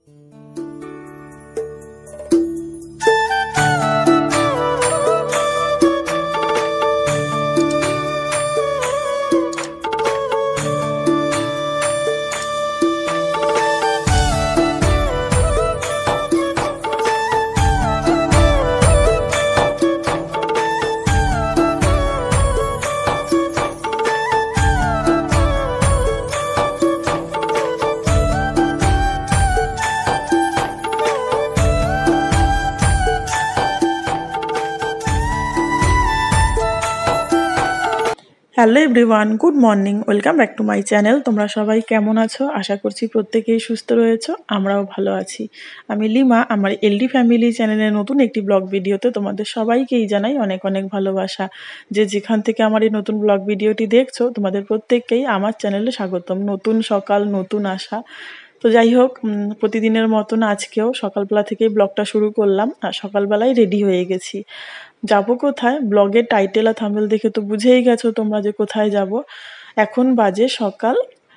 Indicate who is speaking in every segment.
Speaker 1: Hello everyone, good morning, welcome back to my channel. তোমরা সবাই কেমন আছো? আশা করছি প্রত্যেকেই সুস্থ রয়েছো, আমরাও ভালো আছি। আমি লিমা, আমার এলডি ফ্যামিলি চ্যানেলের নতুন একটি ব্লগ ভিডিওতে তোমাদের সবাইকেই জানাই অনেক অনেক ভালোবাসা। যে যেখান থেকে আমার এই নতুন ব্লগ ভিডিওটি দেখছো, তোমাদের প্রত্যেককেই আমার চ্যানেলে স্বাগতম। নতুন সকাল, নতুন আশা। তো যাই হোক, প্রতিদিনের মতন আজকেও সকালবেলা থেকেই ব্লগটা শুরু করলাম। আর সকালবেলায় রেডি হয়ে গেছি। যাব কোথায়? ব্লগের টাইটেল আর থাম্বনেল দেখে তো বুঝেই গেছো তোমরা যে কোথায় যাব। এখন বাজে সকাল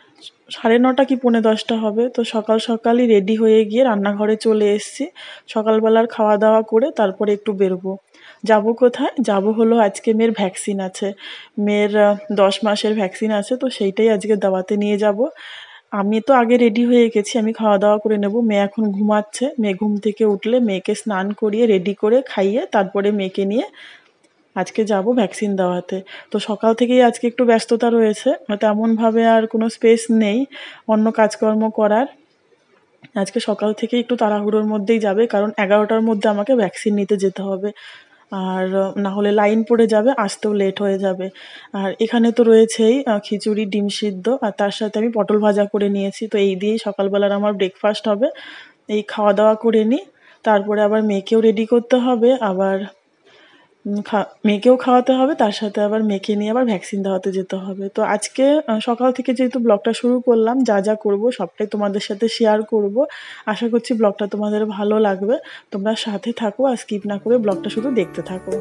Speaker 1: 9:30 কি 9:45 হবে। তো সকাল সকালই রেডি হয়ে গিয়ে রান্নাঘরে চলে এসেছি। সকালবেলার খাওয়া দাওয়া করে তারপরে একটু বেরোবো। যাব কোথায়? যাব হলো, আজকে মেয়ের ভ্যাকসিন আছে। মেয়ের 10 মাসের ভ্যাকসিন আছে, তো সেইটাই আজকে দেওয়াতে নিয়ে যাব। আমি তো আগে রেডি হয়ে গেছি, আমি খাওয়া দাওয়া করে নেব। মেয়ে এখন ঘুমাচ্ছে। মেয়ে ঘুম থেকে উঠলে মেয়েকে স্নান করিয়ে রেডি করে খাইয়ে তারপরে মেয়েকে নিয়ে আজকে যাব ভ্যাকসিন দেওয়াতে। তো সকাল থেকেই আজকে একটু ব্যস্ততা রয়েছে, তেমনভাবে আর কোনো স্পেস নেই অন্য কাজকর্ম করার। আজকে সকাল থেকে একটু তাড়াহুড়োর মধ্যেই যাবে, কারণ 11টার মধ্যে আমাকে ভ্যাকসিন নিতে যেতে হবে। আর না হলে লাইন পড়ে যাবে, আসতেও লেট হয়ে যাবে। আর এখানে তো রয়েছেই খিচুড়ি, ডিম সিদ্ধ, আর তার সাথে আমি পটল ভাজা করে নিয়েছি। তো এই দিয়েই সকালবেলার আমার ব্রেকফাস্ট হবে। এই খাওয়া দাওয়া করে নিই, তারপরে আবার মেয়েকেও রেডি করতে হবে। আবার মেয়েকেও খাওয়াতে হবে, তার সাথে আবার মেয়েকে নিয়ে আবার ভ্যাকসিন দেওয়াতে যেতে হবে। তো আজকে সকাল থেকে যেহেতু ব্লগটা শুরু করলাম, যা যা করব সবটাই তোমাদের সাথে শেয়ার করব। আশা করছি ব্লগটা তোমাদের ভালো লাগবে। তোমরা সাথে থাকো আর স্কিপ না করে ব্লগটা শুধু দেখতে থাকো।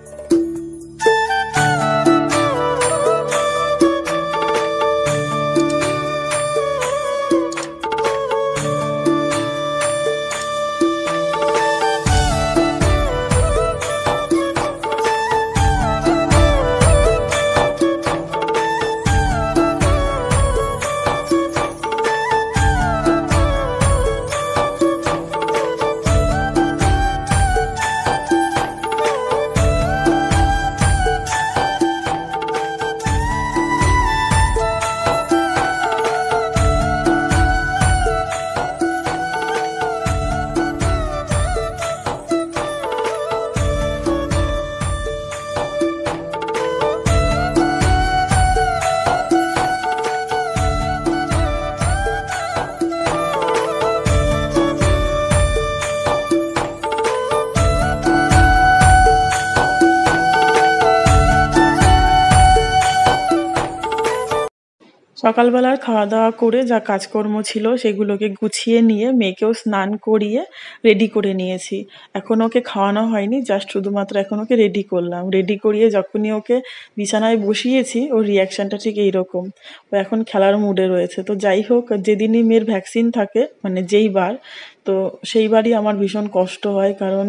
Speaker 1: সকালবেলার খাওয়া দাওয়া করে যা কাজকর্ম ছিল সেগুলোকে গুছিয়ে নিয়ে মেয়েকেও স্নান করিয়ে রেডি করে নিয়েছি। এখন ওকে খাওয়ানো হয়নি, জাস্ট শুধুমাত্র এখন ওকে রেডি করলাম। রেডি করিয়ে যখনই ওকে বিছানায় বসিয়েছি, ওর রিয়াকশানটা ঠিক এইরকম। ও এখন খেলার মুডে রয়েছে। তো যাই হোক, যেদিনই মেয়ের ভ্যাকসিন থাকে, মানে যেই বার, তো সেইবারই আমার ভীষণ কষ্ট হয়। কারণ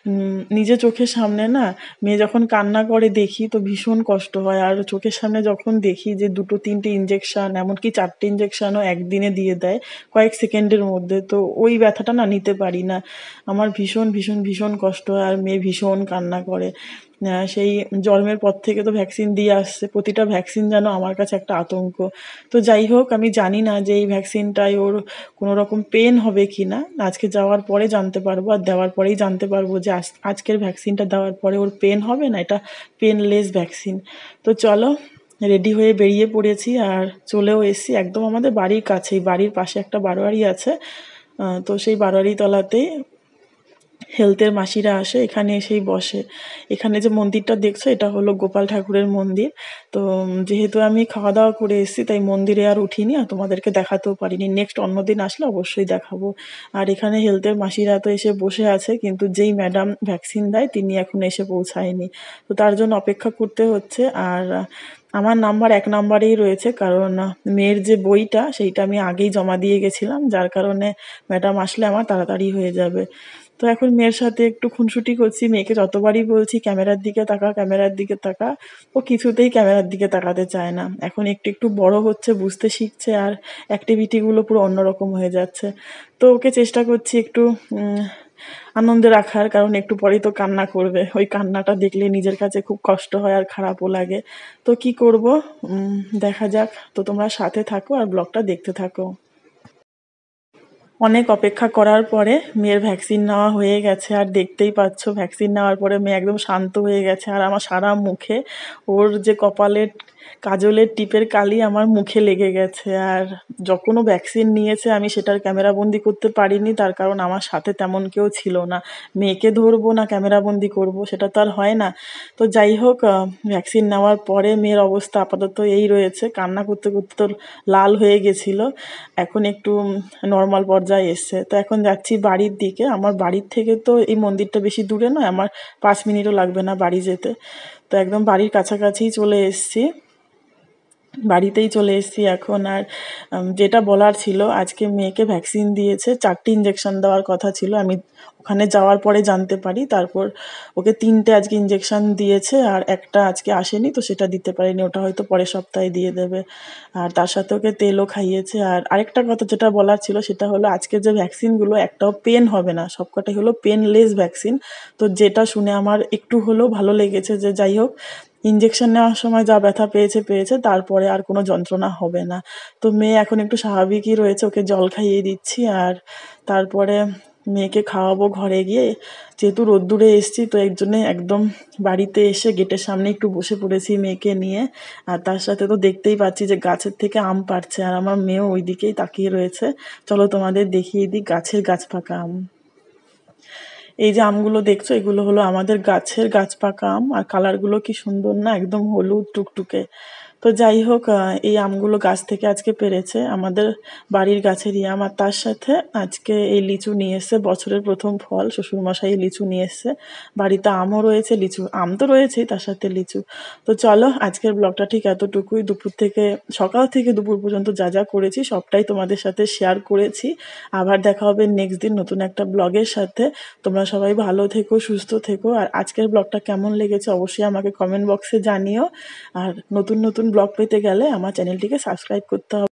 Speaker 1: নিজে চোখের সামনে না মেয়ে যখন কান্না করে দেখি, তো ভীষণ কষ্ট হয়। আর চোখের সামনে যখন দেখি যে 2-3টে ইঞ্জেকশন, এমনকি 4টে ইঞ্জেকশনও একদিনে দিয়ে দেয় কয়েক সেকেন্ডের মধ্যে, তো ওই ব্যথাটা না নিতে পারি না। আমার ভীষণ ভীষণ ভীষণ কষ্ট হয়। আর মেয়ে ভীষণ কান্না করে। সেই জন্মের পর থেকে তো ভ্যাকসিন দিয়ে আসছে, প্রতিটা ভ্যাকসিন যেন আমার কাছে একটা আতঙ্ক। তো যাই হোক, আমি জানি না যে এই ভ্যাকসিনটায় ওর কোনো রকম পেন হবে কি না। আজকে যাওয়ার পরে জানতে পারবো, আর দেওয়ার পরেই জানতে পারবো যে আজকের ভ্যাকসিনটা দেওয়ার পরে ওর পেন হবে না, এটা পেনলেস ভ্যাকসিন। তো চলো, রেডি হয়ে বেরিয়ে পড়েছি আর চলেও এসেছি একদম আমাদের বাড়ির কাছেই। বাড়ির পাশে একটা বারোয়ারি আছে, তো সেই বারোয়ারি তলাতেই হেলথের মাসিরা আসে, এখানে এসেই বসে। এখানে যে মন্দিরটা দেখছো, এটা হলো গোপাল ঠাকুরের মন্দির। তো যেহেতু আমি খাওয়া দাওয়া করে এসেছি, তাই মন্দিরে আর উঠিনি, আর তোমাদেরকে দেখাতেও পারিনি। নেক্সট অন্যদিন আসলে অবশ্যই দেখাবো। আর এখানে হেলথের মাসিরা তো এসে বসে আছে, কিন্তু যেই ম্যাডাম ভ্যাকসিন দেয় তিনি এখন এসে পৌঁছায়নি। তো তার জন্য অপেক্ষা করতে হচ্ছে। আর আমার নাম্বার 1 নাম্বারেই রয়েছে, কারণ মেয়ের যে বইটা সেইটা আমি আগেই জমা দিয়ে গেছিলাম, যার কারণে ম্যাডাম আসলে আমার তাড়াতাড়ি হয়ে যাবে। তো এখন মেয়ের সাথে একটু খুনসুটি করছি, মেয়েকে যতবারই বলছি ক্যামেরার দিকে তাকা, ক্যামেরার দিকে তাকা, ও কিছুতেই ক্যামেরার দিকে তাকাতে চায় না। এখন একটু একটু বড় হচ্ছে, বুঝতে শিখছে, আর অ্যাক্টিভিটিগুলো পুরো অন্যরকম হয়ে যাচ্ছে। তো ওকে চেষ্টা করছি একটু আনন্দে রাখার, কারণ একটু পরেই তো কান্না করবে, ওই কান্নাটা দেখলে নিজের কাছে খুব কষ্ট হয় আর খারাপও লাগে। তো কি করব, দেখা যাক। তো তোমরা সাথে থাকো আর ব্লগটা দেখতে থাকো। অনেক অপেক্ষা করার পরে মেয়ের ভ্যাকসিন নেওয়া হয়ে গেছে, আর দেখতেই পাচ্ছ ভ্যাকসিন নেওয়ার পরে মেয়ে একদম শান্ত হয়ে গেছে, আর আমার সারা মুখে ওর যে কপালের কাজলের টিপের কালি আমার মুখে লেগে গেছে। আর যখনও ভ্যাকসিন নিয়েছে আমি সেটার ক্যামেরা বন্দি করতে পারিনি, তার কারণ আমার সাথে তেমন কেউ ছিল না। মেয়েকে ধরবো না ক্যামেরা বন্দি করবো, সেটা তো আর হয় না। তো যাই হোক, ভ্যাকসিন নেওয়ার পরে মেয়ের অবস্থা আপাতত এই রয়েছে, কান্না করতে করতে তো লাল হয়ে গেছিলো, এখন একটু নর্মাল পর্যায়ে এসছে। তো এখন যাচ্ছি বাড়ির দিকে। আমার বাড়ির থেকে তো এই মন্দিরটা বেশি দূরে নয়, আমার 5 মিনিটও লাগবে না বাড়ি যেতে। তো একদম বাড়ির কাছাকাছিই চলে এসছি, বাড়িতেই চলে এসেছি এখন। আর যেটা বলার ছিল, আজকে মেয়েকে ভ্যাকসিন দিয়েছে, 4টে ইঞ্জেকশন দেওয়ার কথা ছিল, আমি ওখানে যাওয়ার পরে জানতে পারি। তারপর ওকে 3টে আজকে ইঞ্জেকশন দিয়েছে, আর একটা আজকে আসেনি, তো সেটা দিতে পারেনি, ওটা হয়তো পরের সপ্তাহে দিয়ে দেবে। আর তার সাথে ওকে তেলও খাইয়েছে। আর আরেকটা কথা যেটা বলার ছিল সেটা হলো, আজকে যে ভ্যাকসিনগুলো একটাও পেন হবে না, সবকটাই হলো পেনলেস ভ্যাকসিন। তো যেটা শুনে আমার একটু হলেও ভালো লেগেছে, যে যাই হোক ইঞ্জেকশন নেওয়ার সময় যা ব্যথা পেয়েছে পেয়েছে, তারপরে আর কোনো যন্ত্রণা হবে না। তো মেয়ে এখন একটু স্বাভাবিকই রয়েছে, ওকে জল খাইয়ে দিচ্ছি, আর তারপরে মেয়েকে খাওয়াবো ঘরে গিয়ে। যেহেতু রোদ্দুরে এসছি, তো এর জন্যে একদম বাড়িতে এসে গেটের সামনে একটু বসে পড়েছি মেয়েকে নিয়ে। আর তার সাথে তো দেখতেই পাচ্ছি যে গাছের থেকে আম পাড়ছে, আর আমার মেয়েও ওই দিকেই তাকিয়ে রয়েছে। চলো তোমাদের দেখিয়ে দিই গাছের গাছ পাকা আম। এই যে আমগুলো দেখছো, এগুলো হলো আমাদের গাছের গাছ পাকা আম, আর কালারগুলো কি সুন্দর না, একদম হলুদ টুকটুকে। তো যাই হোক, এই আমগুলো গাছ থেকে আজকে পেড়েছে, আমাদের বাড়ির গাছেরই আম। আর তার সাথে আজকে এই লিচু নিয়ে এসছে, বছরের প্রথম ফল, শ্বশুরমশাই লিচু নিয়ে এসছে। বাড়িতে আমও রয়েছে, লিচু আম তো রয়েছেই, তার সাথে লিচু। তো চলো, আজকের ব্লগটা ঠিক এতটুকুই। দুপুর থেকে সকাল থেকে দুপুর পর্যন্ত যা যা করেছি সবটাই তোমাদের সাথে শেয়ার করেছি। আবার দেখা হবে নেক্সট দিন নতুন একটা ব্লগের সাথে। তোমরা সবাই ভালো থেকো, সুস্থ থেকো। আর আজকের ব্লগটা কেমন লেগেছে অবশ্যই আমাকে কমেন্ট বক্সে জানিও। আর নতুন নতুন ব্লগ পেতে গেলে আমার চ্যানেলটিকে সাবস্ক্রাইব করতে হবে।